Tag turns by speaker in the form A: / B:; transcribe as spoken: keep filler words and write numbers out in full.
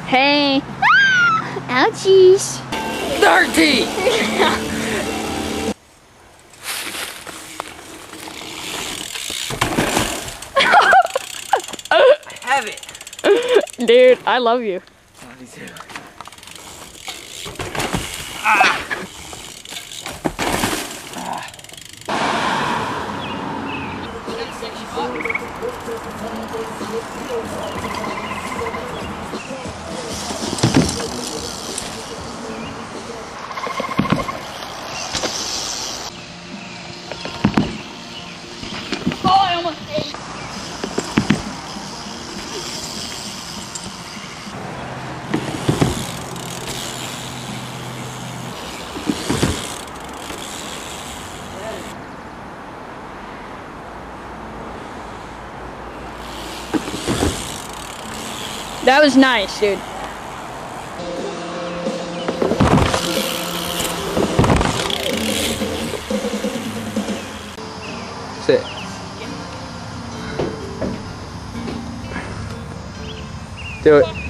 A: Hey. Ouchies.
B: Dirty! Have it.
A: Dude, I love you.
B: Love you too. Ah. Ah.
A: Oh, I almost ate. That was nice, dude.
B: Sit. Do it.